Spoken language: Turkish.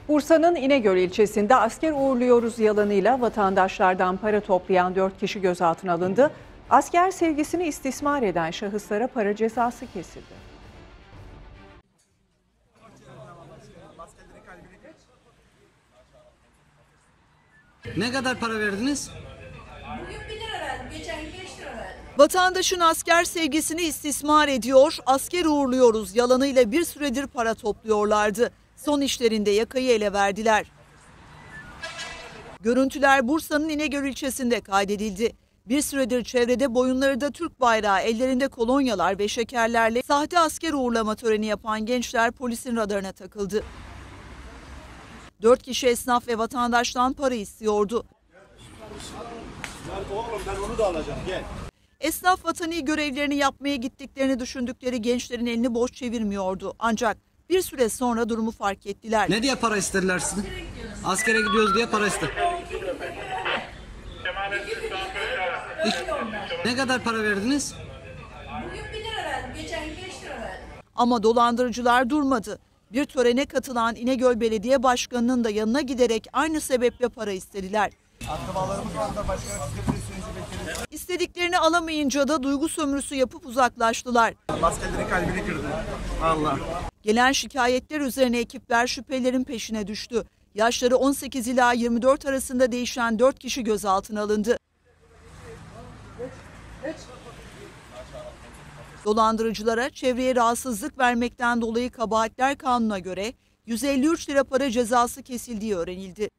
Bursa'nın İnegöl ilçesinde asker uğurluyoruz yalanıyla vatandaşlardan para toplayan 4 kişi gözaltına alındı. Asker sevgisini istismar eden şahıslara para cezası kesildi. Ne kadar para verdiniz? Bugün 1 lira verdim, geçen gün 5 lira verdim. Vatandaşın asker sevgisini istismar ediyor, asker uğurluyoruz yalanıyla bir süredir para topluyorlardı. Son işlerinde yakayı ele verdiler. Görüntüler Bursa'nın İnegöl ilçesinde kaydedildi. Bir süredir çevrede boyunlarında Türk bayrağı, ellerinde kolonyalar ve şekerlerle sahte asker uğurlama töreni yapan gençler polisin radarına takıldı. 4 kişi esnaf ve vatandaştan para istiyordu. Oğlum ben onu da alacağım, gel. Esnaf vatani görevlerini yapmaya gittiklerini düşündükleri gençlerin elini boş çevirmiyordu. Ancak bir süre sonra durumu fark ettiler. Ne diye para istediler sizin? Askere gidiyoruz diye para istedi. Ne kadar para verdiniz? Bugün 1 lira verdim, geçen gün 5 lira verdim. Ama dolandırıcılar durmadı. Bir törene katılan İnegöl Belediye Başkanı'nın da yanına giderek aynı sebeple para istediler. Akrabalarımız var da başkanım, siz de bilirsiniz, bekleriz. İstediklerini alamayınca da duygu sömürüsü yapıp uzaklaştılar. Askerlerin kalbini kırdı. Allah. Gelen şikayetler üzerine ekipler şüphelerin peşine düştü. Yaşları 18 ila 24 arasında değişen 4 kişi gözaltına alındı. Dolandırıcılara çevreye rahatsızlık vermekten dolayı kabahatler kanununa göre 153 lira para cezası kesildiği öğrenildi.